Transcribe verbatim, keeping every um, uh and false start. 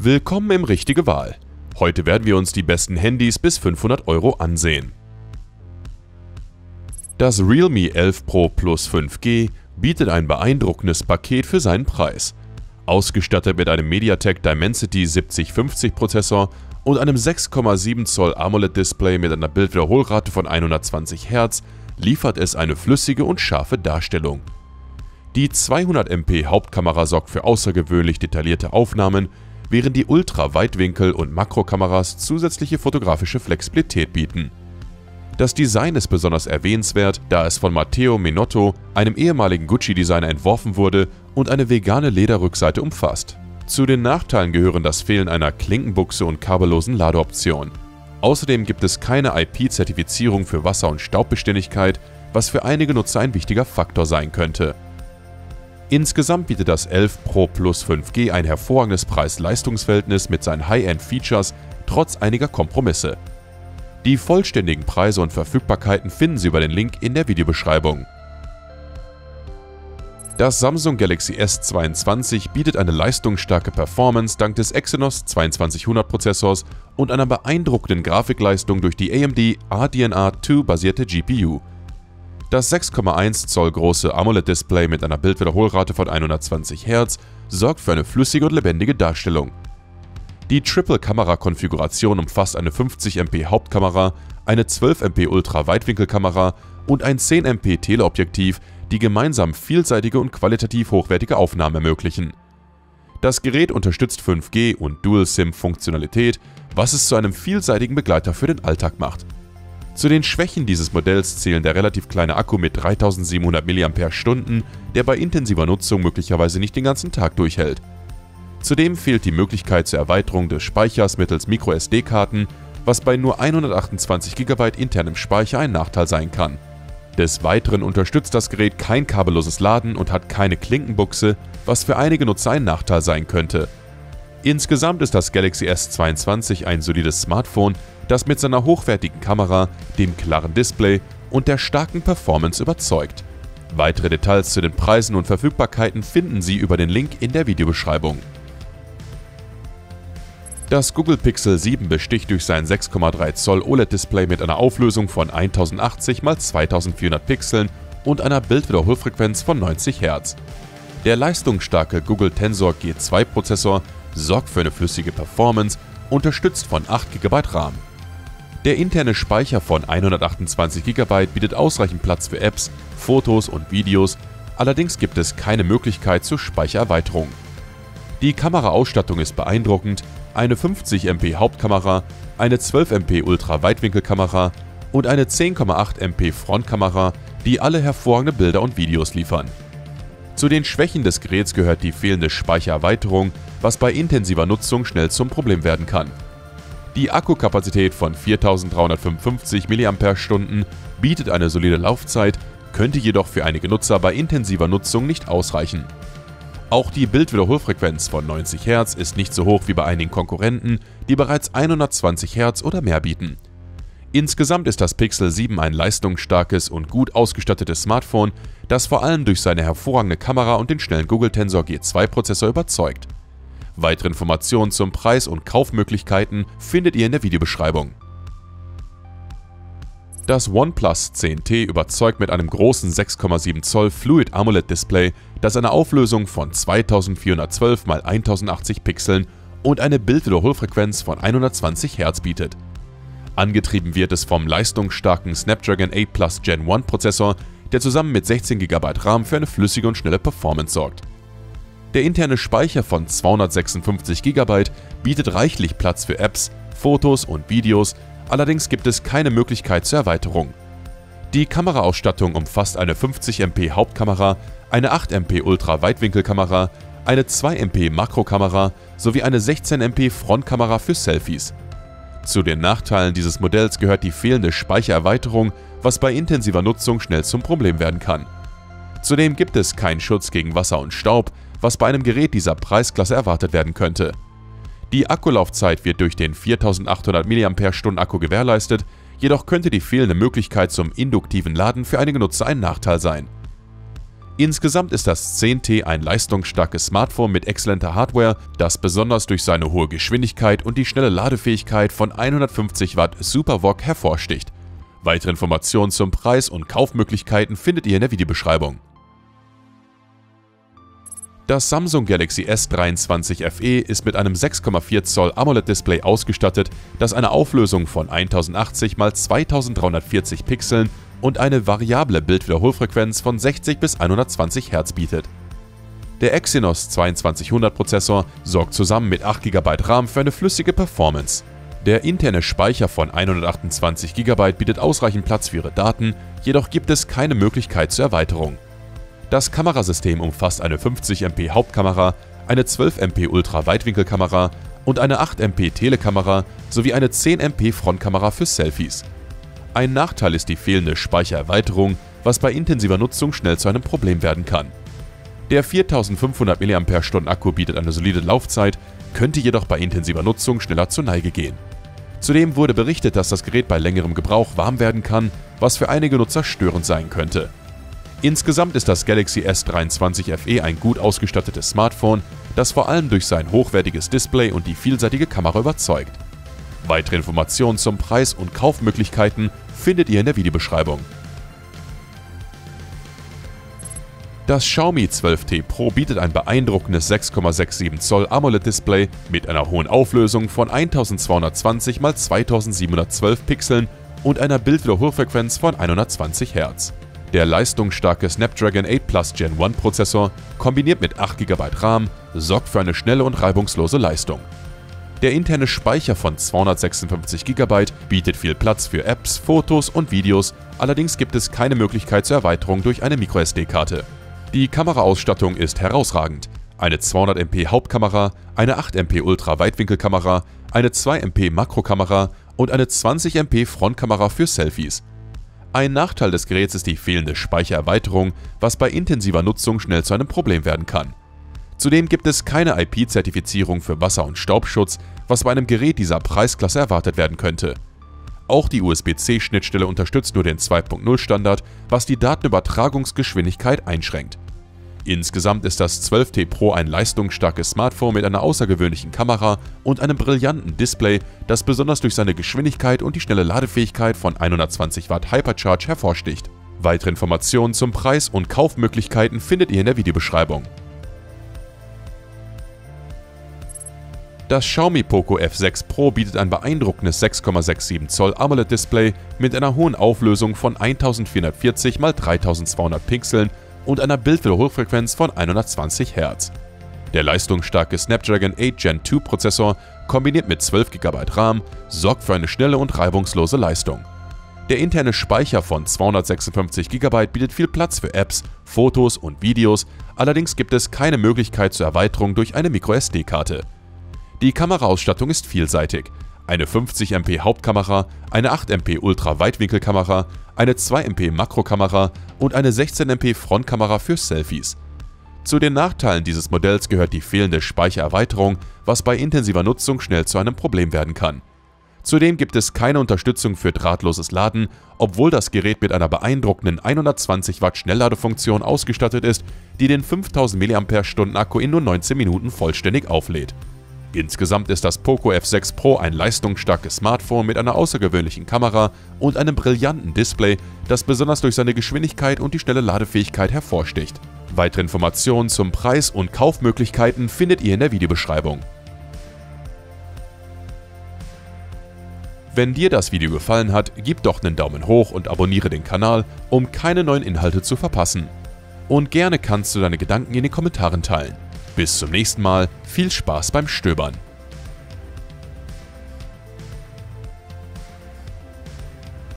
Willkommen im Richtige Wahl. Heute werden wir uns die besten Handys bis fünfhundert Euro ansehen. Das Realme elf Pro Plus fünf G bietet ein beeindruckendes Paket für seinen Preis. Ausgestattet mit einem MediaTek Dimensity siebzig fünfzig Prozessor und einem sechs Komma sieben Zoll AMOLED-Display mit einer Bildwiederholrate von hundertzwanzig Hertz liefert es eine flüssige und scharfe Darstellung. Die zweihundert Megapixel Hauptkamera sorgt für außergewöhnlich detaillierte Aufnahmen, während die Ultra-Weitwinkel- und Makrokameras zusätzliche fotografische Flexibilität bieten. Das Design ist besonders erwähnenswert, da es von Matteo Minotto, einem ehemaligen Gucci-Designer, entworfen wurde und eine vegane Lederrückseite umfasst. Zu den Nachteilen gehören das Fehlen einer Klinkenbuchse und kabellosen Ladeoption. Außerdem gibt es keine I P-Zertifizierung für Wasser- und Staubbeständigkeit, was für einige Nutzer ein wichtiger Faktor sein könnte. Insgesamt bietet das elf Pro Plus fünf G ein hervorragendes Preis-Leistungs-Verhältnis mit seinen High-End-Features trotz einiger Kompromisse. Die vollständigen Preise und Verfügbarkeiten finden Sie über den Link in der Videobeschreibung. Das Samsung Galaxy S zweiundzwanzig bietet eine leistungsstarke Performance dank des Exynos zweiundzwanzig hundert Prozessors und einer beeindruckenden Grafikleistung durch die A M D R D N A zwei basierte G P U. Das sechs Komma eins Zoll große AMOLED-Display mit einer Bildwiederholrate von hundertzwanzig Hertz sorgt für eine flüssige und lebendige Darstellung. Die Triple-Kamera-Konfiguration umfasst eine fünfzig Megapixel Hauptkamera, eine zwölf Megapixel Ultra-Weitwinkelkamera und ein zehn Megapixel Teleobjektiv, die gemeinsam vielseitige und qualitativ hochwertige Aufnahmen ermöglichen. Das Gerät unterstützt fünf G und Dual-SIM-Funktionalität, was es zu einem vielseitigen Begleiter für den Alltag macht. Zu den Schwächen dieses Modells zählen der relativ kleine Akku mit dreitausendsiebenhundert Milliampere-Stunden, der bei intensiver Nutzung möglicherweise nicht den ganzen Tag durchhält. Zudem fehlt die Möglichkeit zur Erweiterung des Speichers mittels Micro S D-Karten, was bei nur hundertachtundzwanzig Gigabyte internem Speicher ein Nachteil sein kann. Des Weiteren unterstützt das Gerät kein kabelloses Laden und hat keine Klinkenbuchse, was für einige Nutzer ein Nachteil sein könnte. Insgesamt ist das Galaxy S zweiundzwanzig ein solides Smartphone, das mit seiner hochwertigen Kamera, dem klaren Display und der starken Performance überzeugt. Weitere Details zu den Preisen und Verfügbarkeiten finden Sie über den Link in der Videobeschreibung. Das Google Pixel sieben besticht durch sein sechs Komma drei Zoll O L E D-Display mit einer Auflösung von tausendachtzig mal zweitausendvierhundert Pixeln und einer Bildwiederholfrequenz von neunzig Hertz. Der leistungsstarke Google Tensor G zwei Prozessor sorgt für eine flüssige Performance, unterstützt von acht Gigabyte RAM. Der interne Speicher von hundertachtundzwanzig Gigabyte bietet ausreichend Platz für Apps, Fotos und Videos, allerdings gibt es keine Möglichkeit zur Speichererweiterung. Die Kameraausstattung ist beeindruckend, eine fünfzig Megapixel Hauptkamera, eine zwölf Megapixel Ultra-Weitwinkelkamera und eine zehn Komma acht Megapixel Frontkamera, die alle hervorragende Bilder und Videos liefern. Zu den Schwächen des Geräts gehört die fehlende Speichererweiterung, was bei intensiver Nutzung schnell zum Problem werden kann. Die Akkukapazität von viertausenddreihundertfünfundfünfzig Milliampere-Stunden bietet eine solide Laufzeit, könnte jedoch für einige Nutzer bei intensiver Nutzung nicht ausreichen. Auch die Bildwiederholfrequenz von neunzig Hertz ist nicht so hoch wie bei einigen Konkurrenten, die bereits hundertzwanzig Hertz oder mehr bieten. Insgesamt ist das Pixel sieben ein leistungsstarkes und gut ausgestattetes Smartphone, das vor allem durch seine hervorragende Kamera und den schnellen Google Tensor G zwei Prozessor überzeugt. Weitere Informationen zum Preis und Kaufmöglichkeiten findet ihr in der Videobeschreibung. Das OnePlus zehn T überzeugt mit einem großen sechs Komma sieben Zoll Fluid AMOLED Display, das eine Auflösung von zweitausendvierhundertzwölf mal tausendachtzig Pixeln und eine Bildwiederholfrequenz von hundertzwanzig Hertz bietet. Angetrieben wird es vom leistungsstarken Snapdragon acht Plus Gen eins Prozessor, der zusammen mit sechzehn Gigabyte RAM für eine flüssige und schnelle Performance sorgt. Der interne Speicher von zweihundertsechsundfünfzig Gigabyte bietet reichlich Platz für Apps, Fotos und Videos, allerdings gibt es keine Möglichkeit zur Erweiterung. Die Kameraausstattung umfasst eine fünfzig Megapixel Hauptkamera, eine acht Megapixel Ultra-Weitwinkelkamera, eine zwei Megapixel Makrokamera sowie eine sechzehn Megapixel Frontkamera für Selfies. Zu den Nachteilen dieses Modells gehört die fehlende Speichererweiterung, was bei intensiver Nutzung schnell zum Problem werden kann. Zudem gibt es keinen Schutz gegen Wasser und Staub, was bei einem Gerät dieser Preisklasse erwartet werden könnte. Die Akkulaufzeit wird durch den viertausendachthundert Milliampere-Stunden Akku gewährleistet, jedoch könnte die fehlende Möglichkeit zum induktiven Laden für einige Nutzer ein Nachteil sein. Insgesamt ist das zehn T ein leistungsstarkes Smartphone mit exzellenter Hardware, das besonders durch seine hohe Geschwindigkeit und die schnelle Ladefähigkeit von hundertfünfzig Watt SuperVOOC hervorsticht. Weitere Informationen zum Preis und Kaufmöglichkeiten findet ihr in der Videobeschreibung. Das Samsung Galaxy S dreiundzwanzig F E ist mit einem sechs Komma vier Zoll AMOLED-Display ausgestattet, das eine Auflösung von tausendachtzig mal zweitausenddreihundertvierzig Pixeln und eine variable Bildwiederholfrequenz von sechzig bis hundertzwanzig Hertz bietet. Der Exynos zweiundzwanzig hundert Prozessor sorgt zusammen mit acht Gigabyte RAM für eine flüssige Performance. Der interne Speicher von hundertachtundzwanzig Gigabyte bietet ausreichend Platz für Ihre Daten, jedoch gibt es keine Möglichkeit zur Erweiterung. Das Kamerasystem umfasst eine fünfzig Megapixel Hauptkamera, eine zwölf Megapixel Ultra-Weitwinkelkamera und eine acht Megapixel Telekamera sowie eine zehn Megapixel Frontkamera für Selfies. Ein Nachteil ist die fehlende Speichererweiterung, was bei intensiver Nutzung schnell zu einem Problem werden kann. Der viertausendfünfhundert Milliampere-Stunden Akku bietet eine solide Laufzeit, könnte jedoch bei intensiver Nutzung schneller zur Neige gehen. Zudem wurde berichtet, dass das Gerät bei längerem Gebrauch warm werden kann, was für einige Nutzer störend sein könnte. Insgesamt ist das Galaxy S dreiundzwanzig F E ein gut ausgestattetes Smartphone, das vor allem durch sein hochwertiges Display und die vielseitige Kamera überzeugt. Weitere Informationen zum Preis und Kaufmöglichkeiten findet ihr in der Videobeschreibung. Das Xiaomi zwölf T Pro bietet ein beeindruckendes sechs Komma siebenundsechzig Zoll AMOLED-Display mit einer hohen Auflösung von eintausendzweihundertzwanzig mal zweitausendsiebenhundertzwölf Pixeln und einer Bildwiederholfrequenz von hundertzwanzig Hertz. Der leistungsstarke Snapdragon acht Plus Gen eins Prozessor, kombiniert mit acht Gigabyte RAM, sorgt für eine schnelle und reibungslose Leistung. Der interne Speicher von zweihundertsechsundfünfzig Gigabyte bietet viel Platz für Apps, Fotos und Videos, allerdings gibt es keine Möglichkeit zur Erweiterung durch eine Micro S D-Karte. Die Kameraausstattung ist herausragend. Eine zweihundert Megapixel Hauptkamera, eine acht Megapixel Ultra-Weitwinkelkamera, eine zwei Megapixel Makrokamera und eine zwanzig Megapixel Frontkamera für Selfies. Ein Nachteil des Geräts ist die fehlende Speichererweiterung, was bei intensiver Nutzung schnell zu einem Problem werden kann. Zudem gibt es keine I P-Zertifizierung für Wasser- und Staubschutz, was bei einem Gerät dieser Preisklasse erwartet werden könnte. Auch die U S B C Schnittstelle unterstützt nur den zwei Punkt null Standard, was die Datenübertragungsgeschwindigkeit einschränkt. Insgesamt ist das zwölf T Pro ein leistungsstarkes Smartphone mit einer außergewöhnlichen Kamera und einem brillanten Display, das besonders durch seine Geschwindigkeit und die schnelle Ladefähigkeit von hundertzwanzig Watt Hypercharge hervorsticht. Weitere Informationen zum Preis und Kaufmöglichkeiten findet ihr in der Videobeschreibung. Das Xiaomi Poco F sechs Pro bietet ein beeindruckendes sechs Komma siebenundsechzig Zoll AMOLED-Display mit einer hohen Auflösung von eintausendvierhundertvierzig mal dreitausendzweihundert Pixeln und einer Bildwiederholfrequenz von hundertzwanzig Hertz. Der leistungsstarke Snapdragon acht Gen zwei Prozessor, kombiniert mit zwölf Gigabyte RAM, sorgt für eine schnelle und reibungslose Leistung. Der interne Speicher von zweihundertsechsundfünfzig Gigabyte bietet viel Platz für Apps, Fotos und Videos, allerdings gibt es keine Möglichkeit zur Erweiterung durch eine Micro S D-Karte. Die Kameraausstattung ist vielseitig. Eine fünfzig Megapixel Hauptkamera, eine acht Megapixel Ultra-Weitwinkelkamera, eine zwei Megapixel Makrokamera und eine sechzehn Megapixel Frontkamera für Selfies. Zu den Nachteilen dieses Modells gehört die fehlende Speichererweiterung, was bei intensiver Nutzung schnell zu einem Problem werden kann. Zudem gibt es keine Unterstützung für drahtloses Laden, obwohl das Gerät mit einer beeindruckenden hundertzwanzig Watt Schnellladefunktion ausgestattet ist, die den fünftausend Milliampere-Stunden Akku in nur neunzehn Minuten vollständig auflädt. Insgesamt ist das Poco F sechs Pro ein leistungsstarkes Smartphone mit einer außergewöhnlichen Kamera und einem brillanten Display, das besonders durch seine Geschwindigkeit und die schnelle Ladefähigkeit hervorsticht. Weitere Informationen zum Preis und Kaufmöglichkeiten findet ihr in der Videobeschreibung. Wenn dir das Video gefallen hat, gib doch einen Daumen hoch und abonniere den Kanal, um keine neuen Inhalte zu verpassen. Und gerne kannst du deine Gedanken in den Kommentaren teilen. Bis zum nächsten Mal, viel Spaß beim Stöbern!